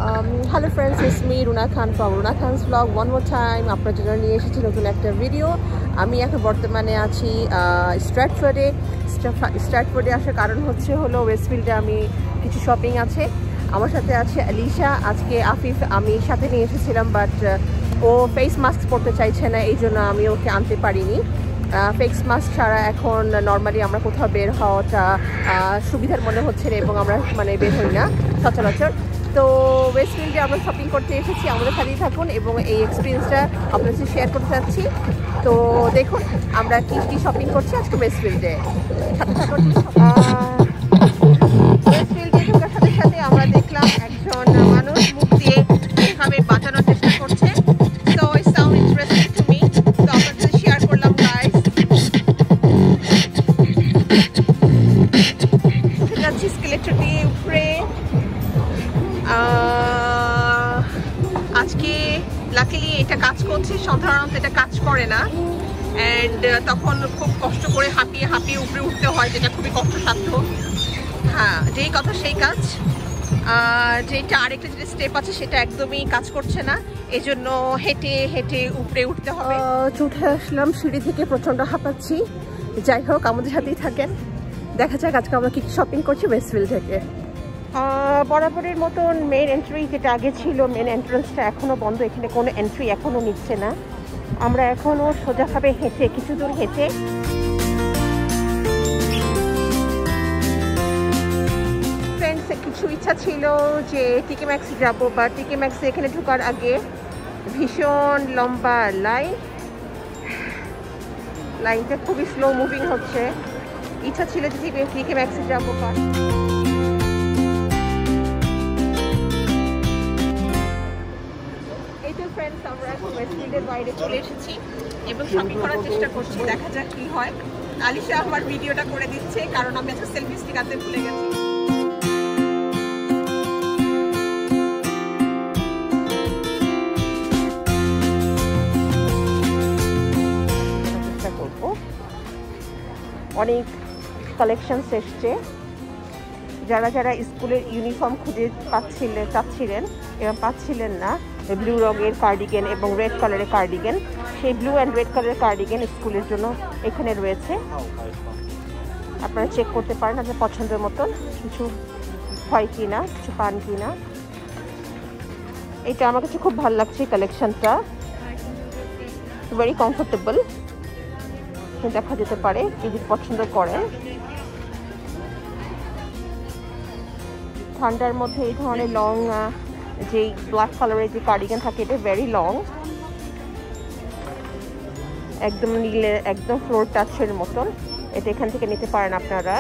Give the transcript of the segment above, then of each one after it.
Hello friends, it's me Runa Khan from Runa Khan's vlog. One more time আপনার জন্য নিয়ে এসেছি নতুন একটা ভিডিও। আমি এখন বর্তমানে আছি স্ট্র্যাটফোর্ডে আসার কারণ হলো ওয়েস্টফিল্ডে আমি কিছু শপিং আছে। আমার সাথে আছে আলিশা, আজকে আফিফ আমি সাথে নিয়ে এসেছিলাম, বাট ও ফেস মাস্ক পরতে চাইছে না, এই জন্য আমি ওকে আনতে পারিনি। ফেস মাস্ক ছাড়া এখন নর্মালি আমরা কোথাও বের হওয়াটা সুবিধার মনে হচ্ছে না, এবং আমরা বের হই না সচরাচর। তো ওয়েস্টফিল্ডে আমরা শপিং করতে এসেছি, আমাদের সাথেই থাকুন এবং এই এক্সপিরিয়েন্সটা আপনার সাথে শেয়ার করতে চাচ্ছি। তো দেখুন আমরা কি শপিং করছি আজকে ওয়েস্টফিল্ডে, সাথে থাকুন। ওয়েস্টফিল্ডে ঢোকার সাথে সাথে আমরা দেখলাম একজন মানুষ মুখ দিয়ে এভাবে বাঁচানোর চেষ্টা করছে। তো it sound interesting to me, তো আপনার সাথে শেয়ার করলাম গাইস। উঠে যাচ্ছি স্কেলেটর দিয়ে উপরে। আজকে লাকিলি এটা কাজ করছে, সাধারণত এটা কাজ করে না, অ্যান্ড তখন খুব কষ্ট করে হাঁপিয়ে উপরে উঠতে হয়, যেটা খুবই কষ্টসাধ্য। হ্যাঁ, যেই কথা সেই কাজ। যেটা আরেকটা যেটা স্টেপ আছে সেটা একদমই কাজ করছে না, এই জন্য হেঁটে উপরে উঠতে হবে। উঠে আসলাম সিঁড়ি থেকে, প্রচণ্ড হাঁপাচ্ছি। যাই হোক, আমাদের সাথেই থাকেন, দেখা যাক আজকে আমরা কি শপিং করছি ওয়েস্টফিল্ড থেকে। বরাবরের মতন মেন এন্ট্রি যেটা আগে ছিল, মেন এন্ট্রান্সটা এখনও বন্ধ, এখানে কোনো এন্ট্রি এখনও নিচ্ছে না। আমরা এখনও সোজাভাবে কিছু দূর হেঁটে ফ্রেন্ডস কিছু ইচ্ছা ছিল যে টিকে ম্যাক্স যাবো, বা টিকে ম্যাক্সে এখানে ঢোকার আগে ভীষণ লম্বা লাইনটা খুবই স্লো মুভিং হচ্ছে। ইচ্ছা ছিল যে টিকে ম্যাক্সে যাবো। ফ্রেন্ডস আমরা এখন ওয়েস্টফিল্ডের বাইরে চলে এসেছি এবং শপিং করার চেষ্টা করছি, দেখা যাক কি হয়। আলিশা আমার ভিডিওটা করে দিচ্ছে কারণ আমি আজকে সেলফি স্টিক আনতে ভুলে গেছি। চেষ্টা করবো। অনেক কালেকশনস এসছে। যারা স্কুলের ইউনিফর্ম খুঁজে চাচ্ছিলেন এবং পাচ্ছিলেন না, ব্লু রঙের কার্ডিগান এবং রেড কালারের কার্ডিগান, সেই ব্লু অ্যান্ড রেড কালারের কার্ডিগান স্কুলের জন্য এখানে রয়েছে। আপনারা চেক করতে পারেন আপনার পছন্দের মতন কিছু হয় কি না, কিছু পান কি না। এটা আমার কাছে খুব ভালো লাগছে কালেকশনটা, ভেরি কমফোর্টেবল। দেখা যেতে পারে যদি পছন্দ করেন। ঠান্ডার মধ্যে এই ধরনের লং যে ব্ল্যাক কালারের যে কার্ডিগান থাকে, এটা ভেরি লং, একদম নীলে একদম ফ্লোর টাচের মতন। এটা এখান থেকে নিতে পারেন আপনারা।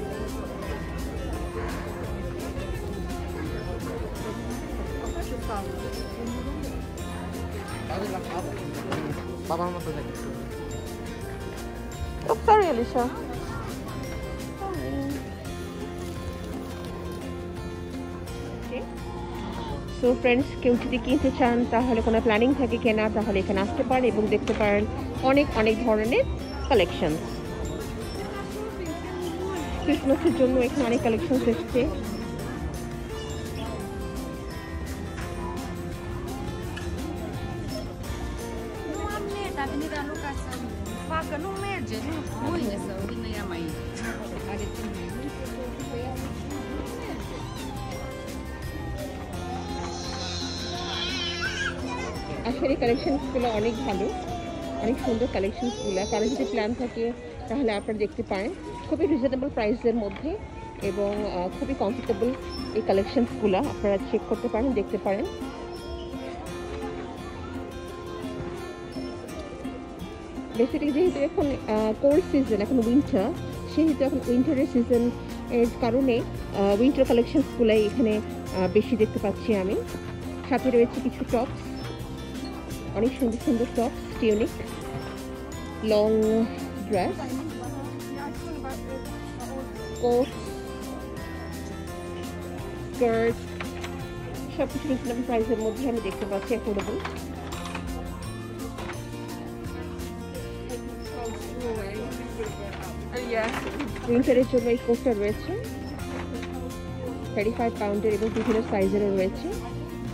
সরি আলিশা। সো ফ্রেন্ডস, কেউ যদি কিনতে চান, তাহলে কোনো প্ল্যানিং থাকে কেনা, তাহলে এখানে আসতে পারেন এবং দেখতে পারেন অনেক ধরনের কালেকশন। ক্রিসমাসের জন্য এখানে অনেক কালেকশন এসছে। আসলে কালেকশনসগুলো অনেক ভালো, অনেক সুন্দর কালেকশনসগুলো। কারো যদি প্ল্যান থাকে তাহলে আপনারা দেখতে পারেন, খুবই রিজনেবল প্রাইসের মধ্যে এবং খুবই কমফোর্টেবল এই কালেকশনসগুলো। আপনারা চেক করতে পারেন, দেখতে পারেন। বেসিক্যালি যেহেতু এখন কোল্ড সিজন, এখন উইন্টার, সেহেতু এখন উইন্টারের সিজন এর কারণে উইন্টার কালেকশনসগুলাই এখানে বেশি দেখতে পাচ্ছি আমি। সাথে রয়েছে কিছু টপস, অনেক সুন্দর tops, tunic, long dress, coat, skirt, সব কিছু রিজনেবল প্রাইসের মধ্যে আমি দেখতে পাচ্ছি, অ্যাফোর্ডেবল। উইন্টারের জন্য এই কোটটা রয়েছে 35 পাউন্ডের এবং বিভিন্ন সাইজেরও রয়েছে।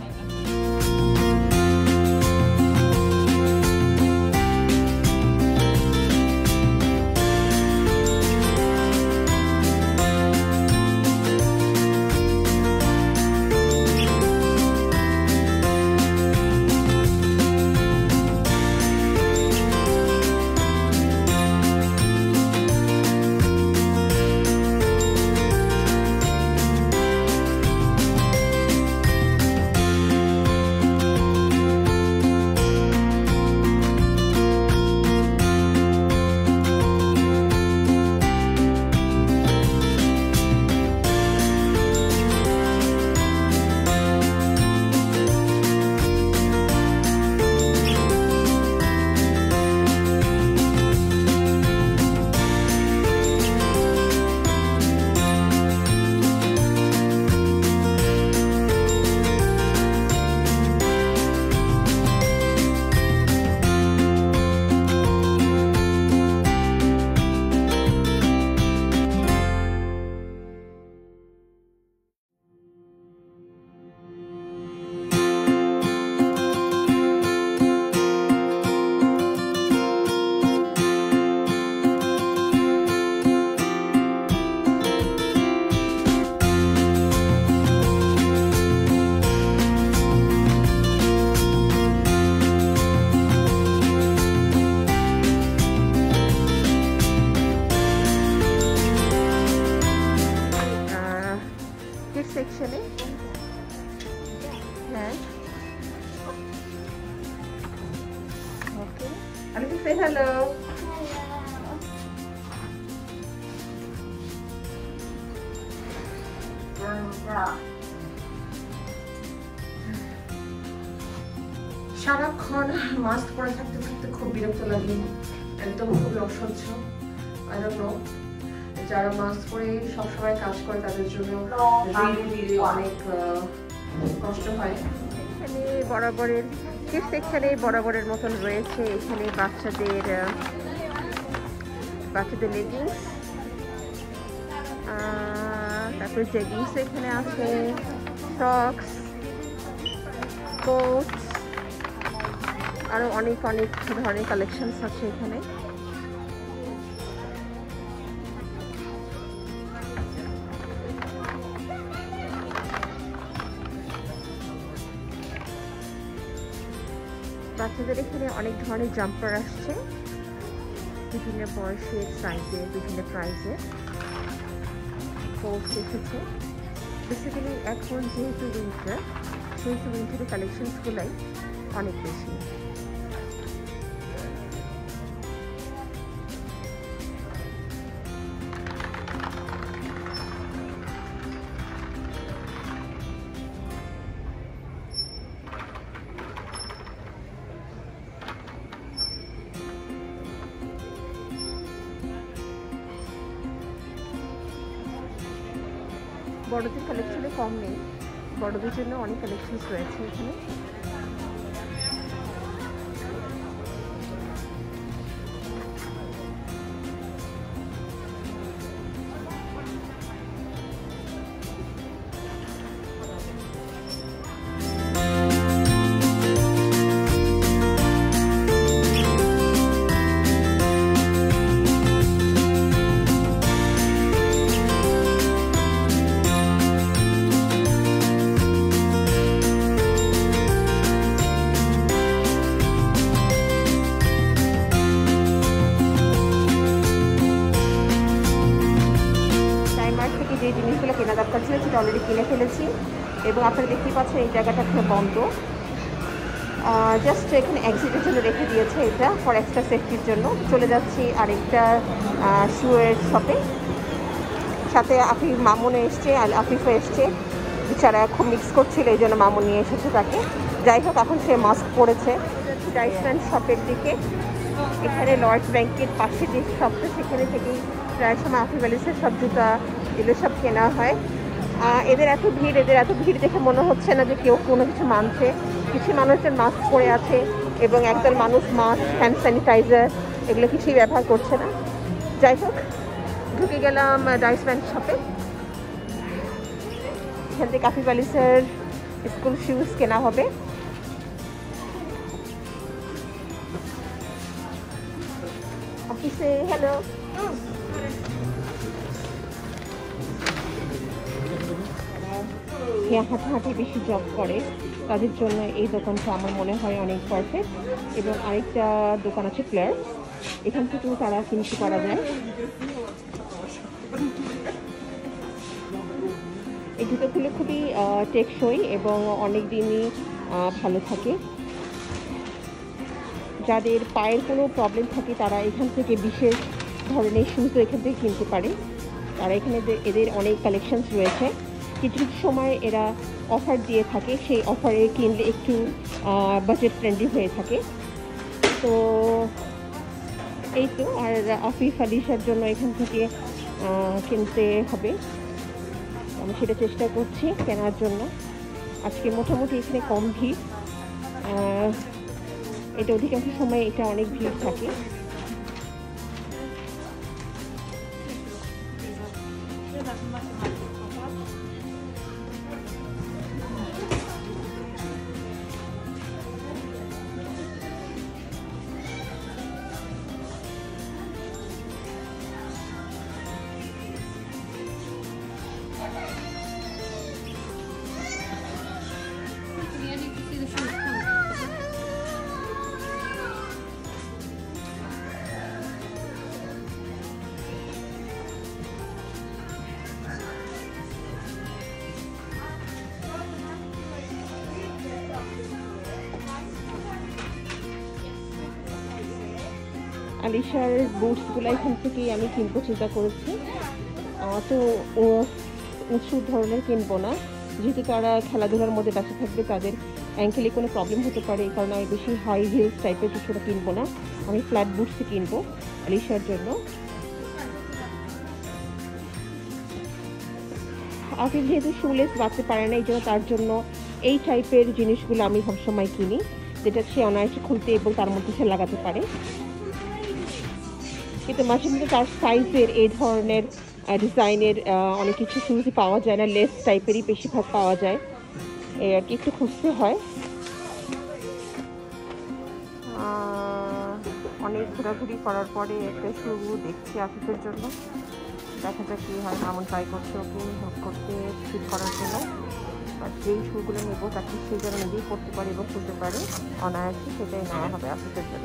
সেকশনে হ্যাঁ ওকে আমি তো সে হ্যালো সারাক্ষণ মাস্ক পরে থাকতে থাকতে খুব বিরক্ত লাগে, একদম খুবই অসহ্য। আই ডোন্ট নো, যারা মাস্ক পরে সবসময় কাজ করে তাদের জন্য অনেক কষ্ট হয়। এখানে বরাবরের কিডস সেকশনে বরাবরের মতন রয়েছে। এখানে বাচ্চাদের লেগিংস, তারপর জেগিংস এখানে আছে, ফ্রকস, কোট, আরো অনেক অনেক ধরনের কালেকশনস আছে এখানে। বাচ্চাদের এখানে অনেক ধরনের জাম্পার আসছে, বিভিন্ন বয়সের, সাইজের, বিভিন্ন প্রাইসের কোর্স এসেছে। বেসিক্যালি এখন যেহেতু উইন্টার, সেহেতু উইন্টারের কালেকশনসগুলাই অনেক বেশি। বড়দের কালেকশনে কম নেই, বড়দের জন্য অনেক কালেকশনস রয়েছে এখানে। যে জিনিসগুলো কেনা দরকার ছিল সেটা অলরেডি কিনে ফেলেছি এবং আপনারা দেখতেই পাচ্ছেন এই জায়গাটা এখানে বন্ধ, জাস্ট এখানে এক্সিটের জন্য রেখে দিয়েছে এটা ফর এক্সট্রা সেফটির জন্য। চলে যাচ্ছি আরেকটা শুয়ের শপে, সাথে মামুনে এসছে আর আফিফও এসছে, বেচারা খুব মিক্স করছিল এই জন্য মামুন নিয়ে এসেছে তাকে। যাই হোক এখন সে মাস্ক পরেছে। ডাইসম্যান শপের দিকে, এখানে লর্ডস ব্যাংকের পাশে যে শপটা সেখানে থেকেই প্রায় সময় আফিফ আলিসের সব জুতা এগুলো সব কেনা হয়। এদের এত ভিড় দেখে মনে হচ্ছে না যে কেউ কোনো কিছু মানছে। কিছু মানুষজন মাস্ক পরে আছে এবং একদল মানুষ মাস্ক, হ্যান্ড স্যানিটাইজার এগুলো কিছুই ব্যবহার করছে না। যাই হোক ঢুকে গেলাম ডাইসম্যান শপে। এখান থেকে আফিফ আলিসের স্কুল শুজ কেনা হবে। অফিসে হ্যালো, হাঁটাহাঁটি বেশি জব করে তাদের জন্য এই দোকানটা আমার মনে হয় অনেক পারফেক্ট। এবং আরেকটা দোকান আছে প্লেয়ার, এখান থেকেও তারা কিনতে পারা যায়। এই জুতোগুলো খুবই টেকসই এবং অনেক দিনই ভালো থাকে। যাদের পায়ের কোনো প্রবলেম থাকে তারা এখান থেকে বিশেষ ধরনের শুজও এখান থেকে কিনতে পারে। তারা এখানে এদের অনেক কালেকশনস রয়েছে। কিছু কিছু সময় এরা অফার দিয়ে থাকে, সেই অফারে কিনলে একটু বাজেট ফ্রেন্ডলি হয়ে থাকে। তো এই তো, আর আফিফ আলিশার জন্য এখান থেকে কিনতে হবে, আমি সেটা চেষ্টা করছি কেনার জন্য। আজকে মোটামুটি এখানে কম ভিড়, এটা অধিকাংশ সময় এটা অনেক ভিড় থাকে। আলিশার বুটসগুলো এখান থেকেই আমি কিনবো চিন্তা করেছি। তো উঁচু ধরনের কিনবো না, যেহেতু তারা খেলাধুলার মধ্যে ব্যস্ত থাকবে, তাদের অ্যাঙ্কেলে কোনো প্রবলেম হতে পারে, এই কারণে আমি বেশি হাই হিলস টাইপের কিছুটা কিনবো না, আমি ফ্ল্যাট বুটসই কিনবো আলিশার জন্য। আফিফ যেহেতু শুলেস বাঁধতে পারে না, এই জন্য তার জন্য এই টাইপের জিনিসগুলো আমি সবসময় কিনি, যেটা সে অনায়াসে খুলতে এবং তার মধ্যে সে লাগাতে পারে। কিন্তু মাঝে মধ্যে তার সাইজের এই ধরনের ডিজাইনের অনেক কিছু শুজই পাওয়া যায় না, লেস টাইপেরই বেশিরভাগ পাওয়া যায়, এই আর কি, একটু খুঁজতে হয়। অনেক ঘোরাঘুরি করার পরে একটা শু দেখছি আফিফের জন্য, দেখা যাক কী হয়। এমন ট্রাই করছে ওকে হেল্প করতে ফিট করার জন্য, আর যেই শুগুলো নেবো তাকে সে যেন নিজেই পড়তে পারে এবং খুলতে পারে অনায়াসে, সেটাই নেওয়া হবে আফিফের জন্য।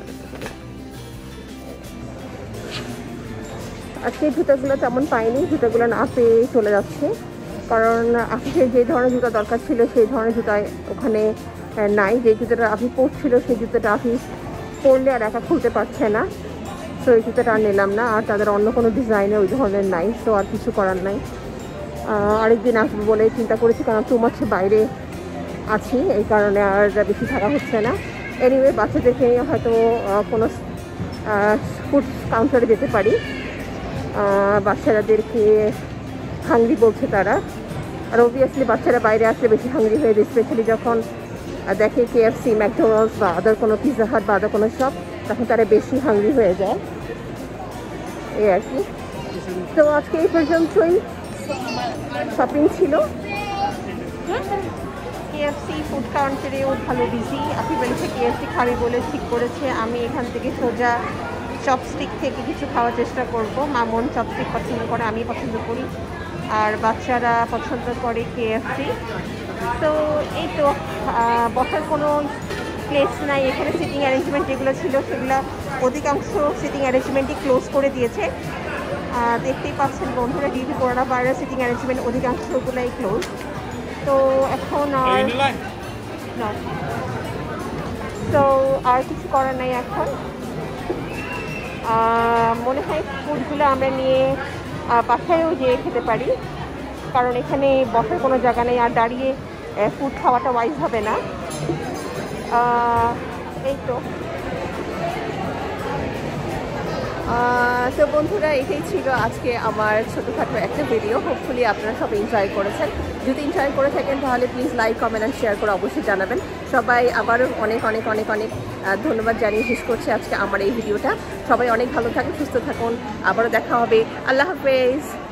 আজকে জুতাগুলো তেমন পাইনি, জুতাগুলো না পেয়ে চলে যাচ্ছে, কারণ আফিফের যে ধরনের জুতা দরকার ছিল সেই ধরনের জুতা ওখানে নাই। যে জুতাটা আফিফ পরছিল সেই জুতাটা আফিফ পরলে আর একা খুলতে পারছে না, তো এই জুতাটা আর নিলাম না। আর তাদের অন্য কোনো ডিজাইনে ওই ধরনের নাই, তো আর কিছু করার নাই। আরেকদিন আসবো বলে চিন্তা করেছি, কারণ 2 মাস বাইরে আছি, এই কারণে আর বেশি থাকা হচ্ছে না। এনিওয়ে বাচ্চাদেরকে নিয়ে হয়তো কোনো ফুড কাউন্টারে যেতে পারি, বাচ্চাদেরকে হাংরি বলছে তারা, আর অবভিয়াসলি বাচ্চারা বাইরে আসলে বেশি হাংরি হয়ে যায়, স্পেশালি যখন দেখে KFC, ম্যাকডোনাল্ডস বা আদার কোনো পিৎজা হাট বা আদার কোনো শপ, তখন তারা বেশি হাংরি হয়ে যায়, এই আর কি। তো আজকে এই পর্যন্তই শপিং ছিল। KFC ফুড কাউন্টারেও ভালো বিজি, আপনি বলেছে KFC খাবি বলে ঠিক করেছে। আমি এখান থেকে সোজা চপস্টিক থেকে কিছু খাওয়ার চেষ্টা করব। মামুন চপস্টিক পছন্দ করে, আমি পছন্দ করি, আর বাচ্চারা পছন্দ করে KFC। তো এই তো, বসার কোনো প্লেস নাই এখানে। সিটিং অ্যারেঞ্জমেন্ট যেগুলো ছিল সেগুলো অধিকাংশ সিটিং অ্যারেঞ্জমেন্টই ক্লোজ করে দিয়েছে, দেখতেই পাচ্ছেন বন্ধুরা, duty corona virus sitting arrangement অধিকাংশগুলোই ক্লোজ। তো এখন আর তো আর কিছু করার নাই এখন। মনে হয় ফুডগুলো আমরা নিয়ে বাসায়ও যেয়ে খেতে পারি, কারণ এখানে বসার কোনো জায়গা নেই, আর দাঁড়িয়ে ফুড খাওয়াটা ওয়াইজ হবে না। এই তো তো বন্ধুরা, এটাই ছিল আজকে আমার ছোটোখাটো একটা ভিডিও। হোপফুলি আপনারা সব এনজয় করেছেন। যদি এনজয় করে থাকেন তাহলে please like, comment and share করে অবশ্যই জানাবেন। সবাই আবারও অনেক অনেক অনেক অনেক ধন্যবাদ জানিয়ে শেষ করছি আজকে আমার এই ভিডিওটা। সবাই অনেক ভালো থাকুন, সুস্থ থাকুন, আবারও দেখা হবে। আল্লাহ হাফেজ।